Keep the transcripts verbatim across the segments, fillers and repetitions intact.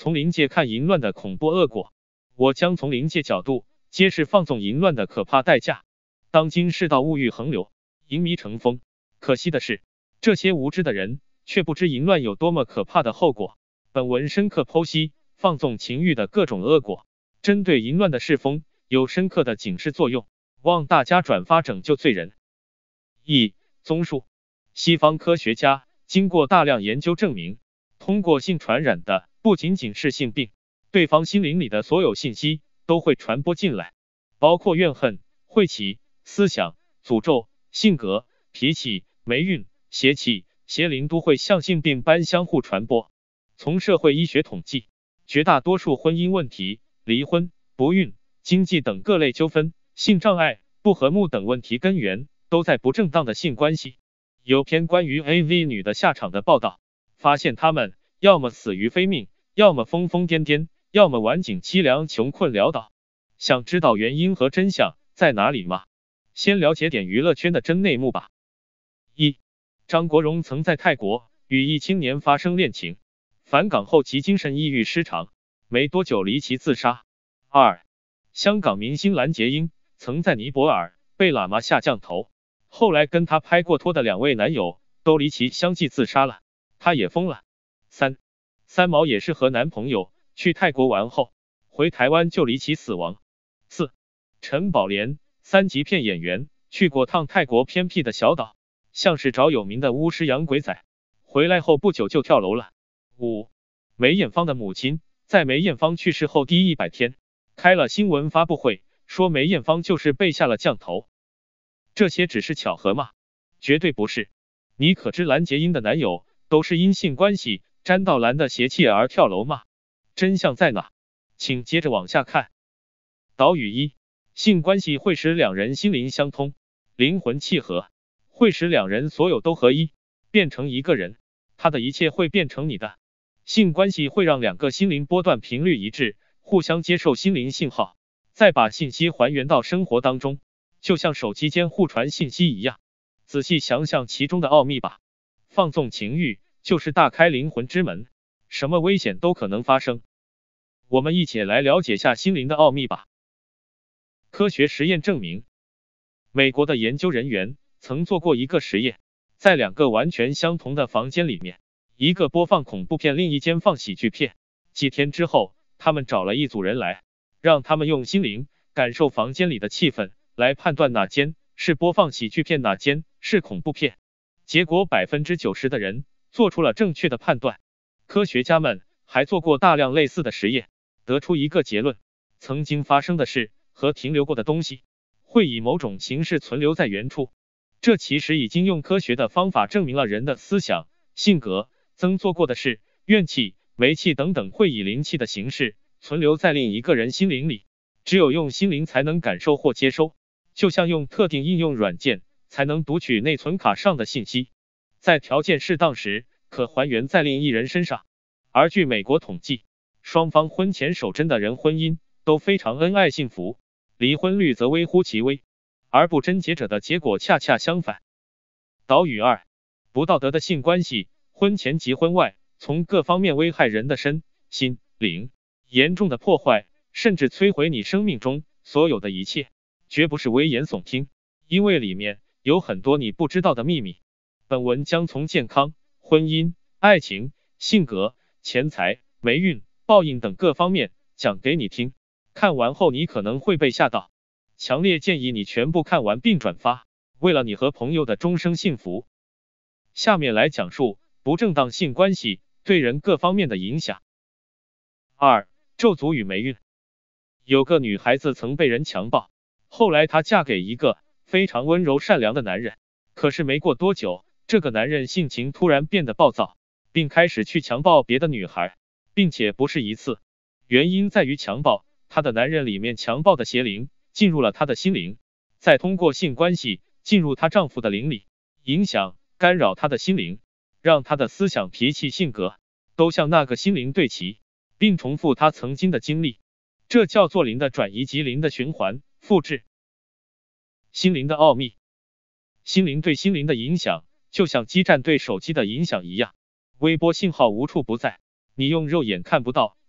从灵界看淫乱的恐怖恶果，我将从灵界角度揭示放纵淫乱的可怕代价。当今世道物欲横流，淫迷成风，可惜的是，这些无知的人却不知淫乱有多么可怕的后果。本文深刻剖析放纵情欲的各种恶果，针对淫乱的世风有深刻的警示作用，望大家转发拯救罪人。一、综述：西方科学家经过大量研究证明，通过性传染的不仅仅是性病，对方心灵里的所有信息都会传播进来，包括怨恨、晦气、思想、诅咒、性格、脾气、霉运、邪气、邪灵都会像性病般相互传播。从社会医学统计，绝大多数婚姻问题、离婚、不孕、经济等各类纠纷、性障碍、不和睦等问题根源都在不正当的性关系。有篇关于 A V 女的下场的报道，发现她们要么死于非命，要么疯疯癫癫，要么晚景凄凉穷困潦倒。想知道原因和真相在哪里吗？先了解点娱乐圈的真内幕吧。一、张国荣曾在泰国与一青年发生恋情，返港后其精神抑郁失常，没多久离奇自杀。二、香港明星蓝洁瑛曾在尼泊尔被喇嘛下降头，后来跟她拍过拖的两位男友都离奇相继自杀了，她也疯了。三、三毛也是和男朋友去泰国玩后，回台湾就离奇死亡。四、陈宝莲，三级片演员，去过趟泰国偏僻的小岛，像是找有名的巫师养鬼仔，回来后不久就跳楼了。五、梅艳芳的母亲在梅艳芳去世后第一百天开了新闻发布会，说梅艳芳就是被下了降头。这些只是巧合吗？绝对不是。你可知蓝洁瑛的男友都是因性关系沾到蓝的邪气而跳楼吗？真相在哪？请接着往下看。导语一：性关系会使两人心灵相通，灵魂契合，会使两人所有都合一，变成一个人，他的一切会变成你的。性关系会让两个心灵波段频率一致，互相接受心灵信号，再把信息还原到生活当中，就像手机间互传信息一样。仔细想想其中的奥秘吧。放纵情欲就是大开灵魂之门，什么危险都可能发生。我们一起来了解下心灵的奥秘吧。科学实验证明，美国的研究人员曾做过一个实验，在两个完全相同的房间里面，一个播放恐怖片，另一间放喜剧片。几天之后，他们找了一组人来，让他们用心灵感受房间里的气氛，来判断哪间是播放喜剧片，哪间是恐怖片。结果 百分之九十 的人做出了正确的判断。科学家们还做过大量类似的实验，得出一个结论：曾经发生的事和停留过的东西会以某种形式存留在原处。这其实已经用科学的方法证明了人的思想、性格、曾做过的事、怨气、霉气等等会以灵气的形式存留在另一个人心灵里，只有用心灵才能感受或接收，就像用特定应用软件才能读取内存卡上的信息，在条件适当时可还原在另一人身上。而据美国统计，双方婚前守贞的人婚姻都非常恩爱幸福，离婚率则微乎其微，而不贞洁者的结果恰恰相反。导语二：不道德的性关系，婚前及婚外，从各方面危害人的身心灵，严重的破坏甚至摧毁你生命中所有的一切，绝不是危言耸听，因为里面有很多你不知道的秘密。本文将从健康、婚姻、爱情、性格、钱财、霉运、报应等各方面讲给你听，看完后你可能会被吓到，强烈建议你全部看完并转发，为了你和朋友的终生幸福。下面来讲述不正当性关系对人各方面的影响。二、咒诅与霉运。有个女孩子曾被人强暴，后来她嫁给一个非常温柔善良的男人，可是没过多久，这个男人性情突然变得暴躁，并开始去强暴别的女孩，并且不是一次。原因在于强暴她的男人里面强暴的邪灵进入了她的心灵，再通过性关系进入她丈夫的灵里，影响干扰她的心灵，让她的思想、脾气、性格都向那个心灵对齐，并重复她曾经的经历。这叫做灵的转移及灵的循环复制。心灵的奥秘。心灵对心灵的影响就像基站对手机的影响一样，微波信号无处不在，你用肉眼看不到，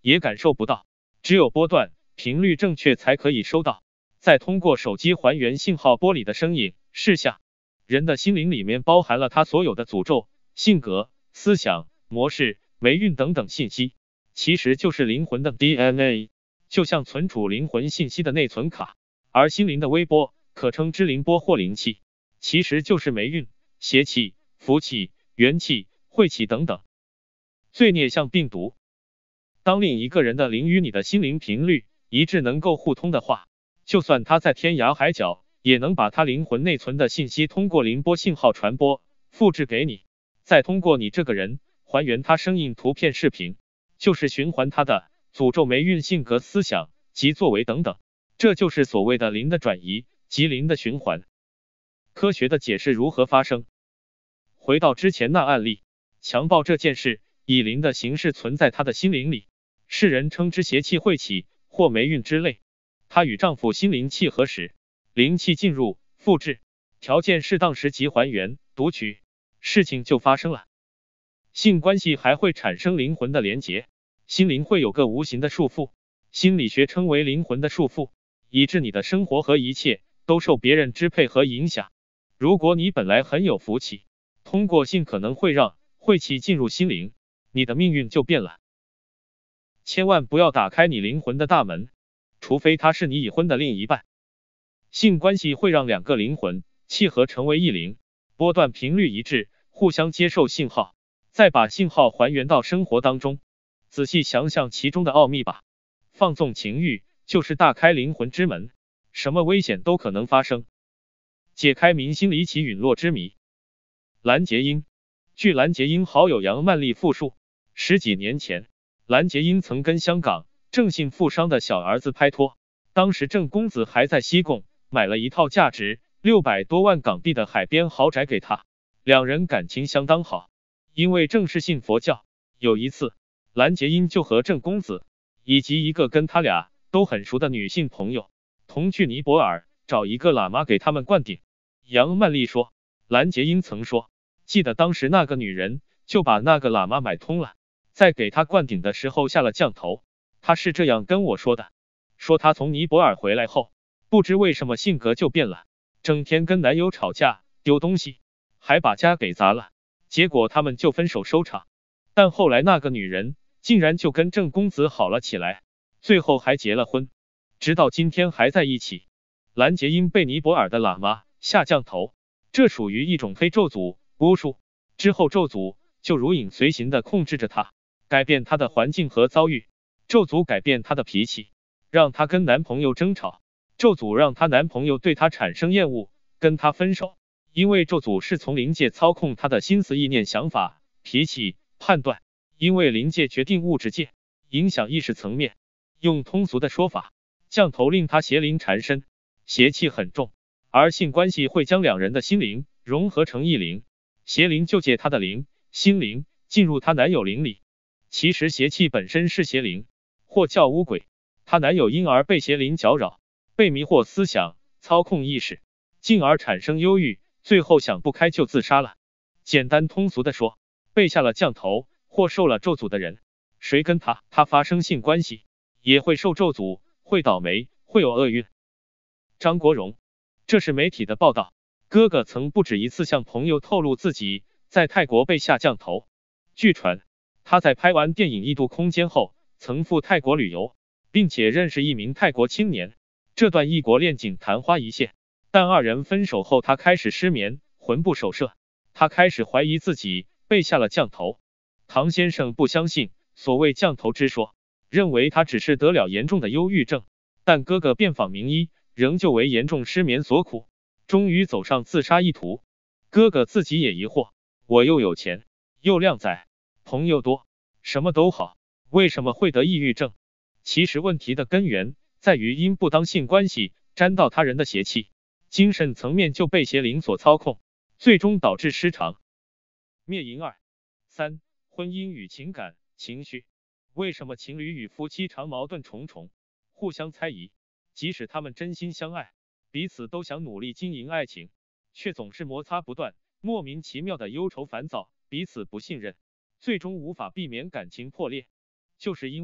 也感受不到。只有波段频率正确才可以收到，再通过手机还原信号波里的声音。试下，人的心灵里面包含了他所有的诅咒、性格、思想、模式、霉运等等信息，其实就是灵魂的 D N A， 就像存储灵魂信息的内存卡。而心灵的微波，可称之灵波或灵气，其实就是霉运、邪气、福气、元气、晦气等等。罪孽像病毒，当另一个人的灵与你的心灵频率一致，能够互通的话，就算他在天涯海角，也能把他灵魂内存的信息通过灵波信号传播、复制给你，再通过你这个人还原他声音、图片、视频，就是循环他的诅咒、霉运、性格、思想及作为等等。这就是所谓的灵的转移及灵的循环。科学的解释如何发生？回到之前那案例，强暴这件事以灵的形式存在他的心灵里，世人称之邪气、晦气或霉运之类。她与丈夫心灵契合时，灵气进入、复制，条件适当时即还原、读取，事情就发生了。性关系还会产生灵魂的连结，心灵会有个无形的束缚，心理学称为灵魂的束缚，以致你的生活和一切都受别人支配和影响。如果你本来很有福气，通过性可能会让晦气进入心灵，你的命运就变了。千万不要打开你灵魂的大门，除非他是你已婚的另一半。性关系会让两个灵魂契合成为一灵，波段频率一致，互相接受信号，再把信号还原到生活当中。仔细想想其中的奥秘吧。放纵情欲就是大开灵魂之门，什么危险都可能发生。解开明星离奇陨落之谜。蓝洁瑛，据蓝洁瑛好友杨曼丽复述，十几年前，蓝洁瑛曾跟香港郑姓富商的小儿子拍拖，当时郑公子还在西贡买了一套价值六百多万港币的海边豪宅给他，两人感情相当好。因为郑是信佛教，有一次，蓝洁瑛就和郑公子以及一个跟他俩都很熟的女性朋友同去尼泊尔找一个喇嘛给他们灌顶。杨曼丽说，蓝洁瑛曾说，记得当时那个女人就把那个喇嘛买通了，在给他灌顶的时候下了降头。她是这样跟我说的，说她从尼泊尔回来后，不知为什么性格就变了，整天跟男友吵架，丢东西，还把家给砸了，结果他们就分手收场。但后来那个女人竟然就跟郑公子好了起来，最后还结了婚，直到今天还在一起。蓝洁瑛被尼泊尔的喇嘛下降头，这属于一种黑咒诅巫术，之后咒诅就如影随形的控制着她，改变她的环境和遭遇。咒诅改变她的脾气，让她跟男朋友争吵，咒诅让她男朋友对她产生厌恶，跟她分手。因为咒诅是从灵界操控她的心思、意念、想法、脾气、判断，因为灵界决定物质界，影响意识层面。用通俗的说法，降头令她邪灵缠身，邪气很重，而性关系会将两人的心灵融合成一灵，邪灵就借她的灵、心灵进入她男友灵里。其实邪气本身是邪灵，或叫巫鬼，她男友因而被邪灵搅扰，被迷惑思想，操控意识，进而产生忧郁，最后想不开就自杀了。简单通俗的说，被下了降头或受了咒诅的人，谁跟他他发生性关系，也会受咒诅，会倒霉，会有厄运。张国荣，这是媒体的报道，哥哥曾不止一次向朋友透露自己在泰国被下降头。据传，他在拍完电影《异度空间》后，曾赴泰国旅游，并且认识一名泰国青年，这段异国恋仅昙花一现。但二人分手后，他开始失眠，魂不守舍，他开始怀疑自己被下了降头。唐先生不相信所谓降头之说，认为他只是得了严重的忧郁症，但哥哥遍访名医，仍旧为严重失眠所苦，终于走上自杀一途。哥哥自己也疑惑，我又有钱，又靓仔，朋友多，什么都好，为什么会得抑郁症？其实问题的根源在于因不当性关系沾到他人的邪气，精神层面就被邪灵所操控，最终导致失常。灭淫二三，婚姻与情感情绪。为什么情侣与夫妻常矛盾重重，互相猜疑？即使他们真心相爱，彼此都想努力经营爱情，却总是摩擦不断，莫名其妙的忧愁烦躁，彼此不信任，最终无法避免感情破裂。就是因为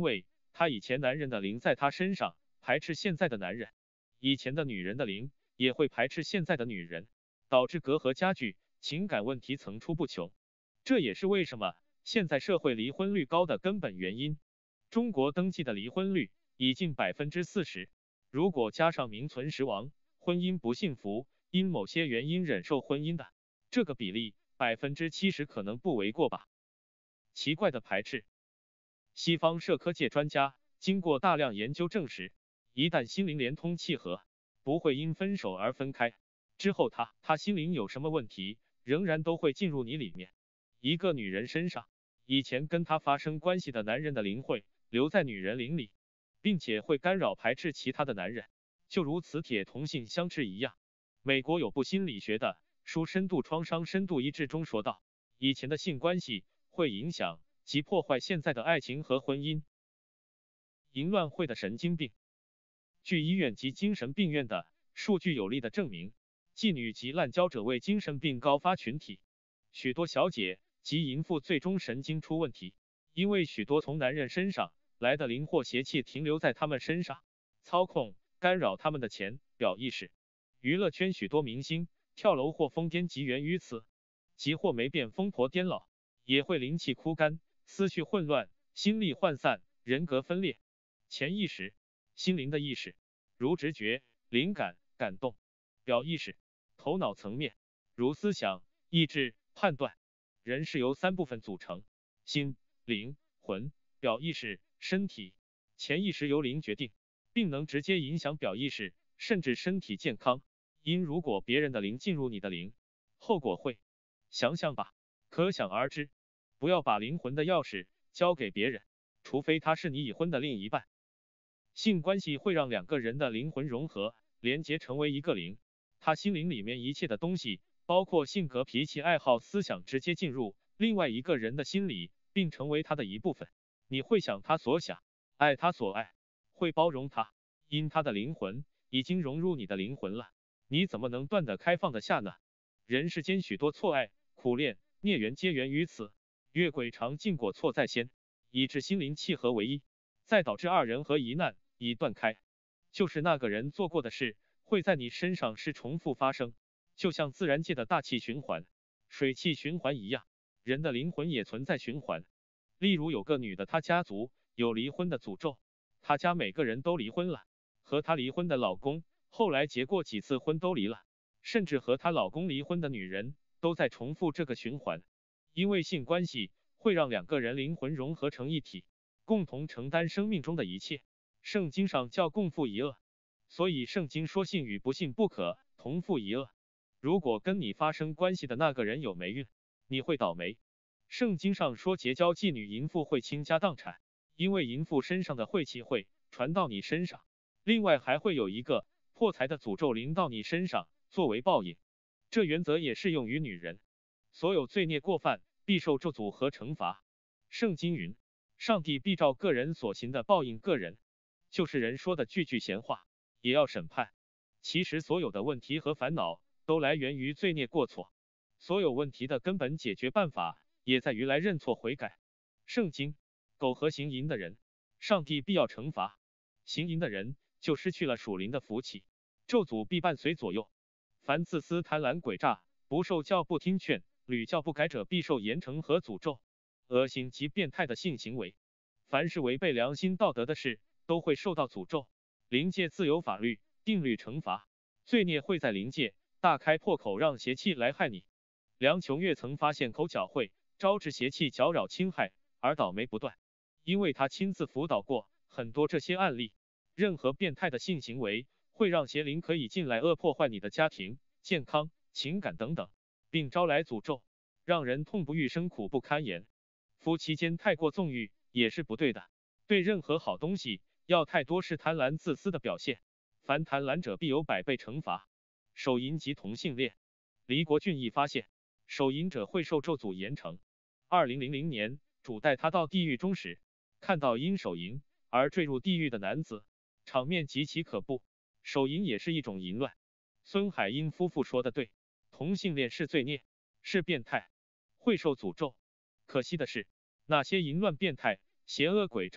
他以前男人的灵在他身上，排斥现在的男人；以前的女人的灵也会排斥现在的女人，导致隔阂加剧，情感问题层出不穷。这也是为什么现在社会离婚率高的根本原因。中国登记的离婚率已近百分之四十，如果加上名存实亡、婚姻不幸福、因某些原因忍受婚姻的，这个比例百分之七十可能不为过吧。奇怪的排斥。西方社科界专家经过大量研究证实，一旦心灵连通契合，不会因分手而分开。之后他他心灵有什么问题，仍然都会进入你里面。一个女人身上，以前跟她发生关系的男人的灵会留在女人灵里，并且会干扰排斥其他的男人，就如磁铁同性相斥一样。美国有部心理学的书《深度创伤深度医治》中说道，以前的性关系会影响及破坏现在的爱情和婚姻。淫乱会的神经病。据医院及精神病院的数据有力的证明，妓女及滥交者为精神病高发群体。许多小姐及淫妇最终神经出问题，因为许多从男人身上来的灵或邪气停留在他们身上，操控、干扰他们的潜表意识。娱乐圈许多明星跳楼或疯癫即源于此，即或没变疯婆癫老，也会灵气枯干、思绪混乱、心力涣散、人格分裂。潜意识，心灵的意识，如直觉、灵感、感动；表意识，头脑层面，如思想、意志、判断。人是由三部分组成：心、灵、魂。表意识、身体。潜意识由灵决定，并能直接影响表意识，甚至身体健康。因如果别人的灵进入你的灵，后果会，想想吧，可想而知。不要把灵魂的钥匙交给别人，除非他是你已婚的另一半。性关系会让两个人的灵魂融合，连结成为一个灵。他心灵里面一切的东西，包括性格、脾气、爱好、思想，直接进入另外一个人的心里，并成为他的一部分。你会想他所想，爱他所爱，会包容他，因他的灵魂已经融入你的灵魂了。你怎么能断得开放得下呢？人世间许多错爱、苦恋、孽缘皆源于此。越轨常禁果错在先，以致心灵契合为一，再导致二人合一难以断开。就是那个人做过的事，会在你身上是重复发生，就像自然界的大气循环、水气循环一样，人的灵魂也存在循环。例如有个女的，她家族有离婚的诅咒，她家每个人都离婚了，和她离婚的老公后来结过几次婚都离了，甚至和她老公离婚的女人都在重复这个循环。因为性关系会让两个人灵魂融合成一体，共同承担生命中的一切。圣经上叫共负一恶，所以圣经说信与不信不可同负一恶。如果跟你发生关系的那个人有霉运，你会倒霉。圣经上说结交妓女淫妇会倾家荡产，因为淫妇身上的晦气会传到你身上。另外还会有一个破财的诅咒临到你身上，作为报应。这原则也适用于女人。所有罪孽过犯必受咒诅和惩罚。圣经云，上帝必照个人所行的报应个人。就是人说的句句闲话，也要审判。其实所有的问题和烦恼都来源于罪孽过错，所有问题的根本解决办法也在于来认错悔改。圣经，苟合行淫的人，上帝必要惩罚。行淫的人就失去了属灵的福气，咒诅必伴随左右。凡自私贪婪诡诈、不受教不听劝、屡教不改者，必受严惩和诅咒。恶心及变态的性行为，凡是违背良心道德的事，都会受到诅咒。灵界自有法律定律惩罚，罪孽会在灵界大开破口，让邪气来害你。梁琼月曾发现口角会招致邪气搅扰侵害，而倒霉不断，因为他亲自辅导过很多这些案例。任何变态的性行为会让邪灵可以进来，恶破坏你的家庭、健康、情感等等，并招来诅咒，让人痛不欲生，苦不堪言。夫妻间太过纵欲也是不对的，对任何好东西要太多是贪婪自私的表现，凡贪婪者必有百倍惩罚。手淫及同性恋，黎国俊亦发现，手淫者会受咒诅严惩。二零零零年，主带他到地狱中时，看到因手淫而坠入地狱的男子，场面极其可怖。手淫也是一种淫乱。孙海英夫妇说的对，同性恋是罪孽，是变态，会受诅咒。可惜的是，那些淫乱、变态、邪恶、诡诈、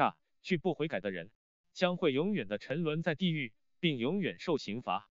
拒不悔改的人，将会永远的沉沦在地狱，并永远受刑罚。